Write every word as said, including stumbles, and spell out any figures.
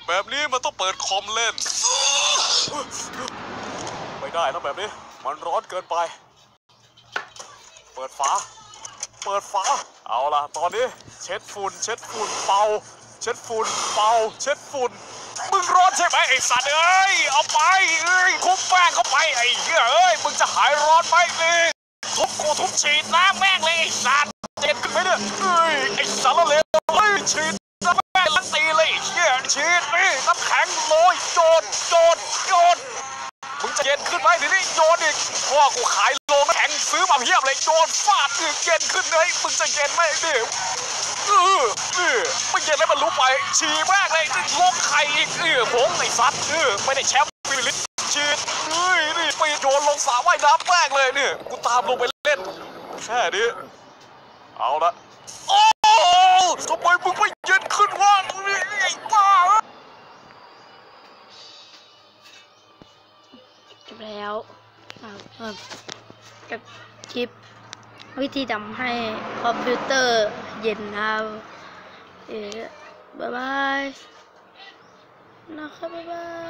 แบบนี้มันต้องเปิดคอมเล่นไม่ได้แล้วแบบนี้มันร้อนเกินไปเปิดฝาเปิดฝาเอาล่ะตอนนี้เช็ดฝุ่นเช็ดฝุ่นเป่าเช็ดฝุ่นเป่าเช็ดฝุ่นมึงร้อนใช่ไหมไอ้สัตว์เอ้ยเอาไปเอ้ยคุบแป้งเข้าไปไอ้เหี้ยเอ้ยมึงจะหายร้อนไหมนี่ทุบกูทุบฉีดน้ำแม่งเลยไอ้สัตว์เจ็บขึ้นไหมเนี่ยเอ้ยไอ้สารเลวเฮ้ยฉีดน้ำแม่งลังตีเลยเหี้ยฉีดนี่น้ำแข็งโรยโจดโจดโจดมึงจะเย็นขึ้นไหมทีนี้โยนอีกพ่อกูขายโลน้ำแข็งซื้อมาเพียบเลยโยนฟาดอีกเย็นขึ้นเลยมึงจะเย็นไหมดิเออเออไม่เย็นแล้วมันรู้ไปฉี่แม่งเลยลงไข่อีกเออผมไอ้สัตว์เออไม่ได้แชมป์ฟิลิปฉีดเฮ้ยนี่ไปโยนลงสระว่ายน้ำแม่งเลยเนี่ยกูตามลงไปเล่นแค่นี้เอาละโอ้ทำไมมึงไม่เย็นขึ้นวะไอ้บ้าจบแล้วกับคลิปวิธีทำให้คอมพิวเตอร์เย็นนะครับเอ๊ะบ๊ายบายนะครับบ๊ายบาย